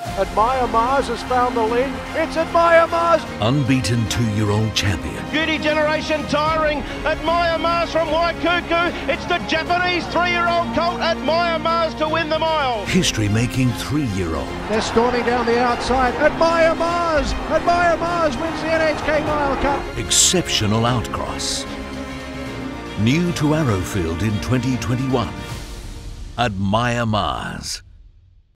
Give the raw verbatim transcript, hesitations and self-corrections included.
Admire Mars has found the lead. It's Admire Mars. Unbeaten two-year-old champion. Beauty Generation tiring. Admire Mars from Waikuku. It's the Japanese three-year-old colt Admire Mars to win the mile. History-making three-year-old. They're storming down the outside. Admire Mars. Admire Mars wins the N H K Mile Cup. Exceptional outcross. New to Arrowfield in twenty twenty-one. Admire Mars.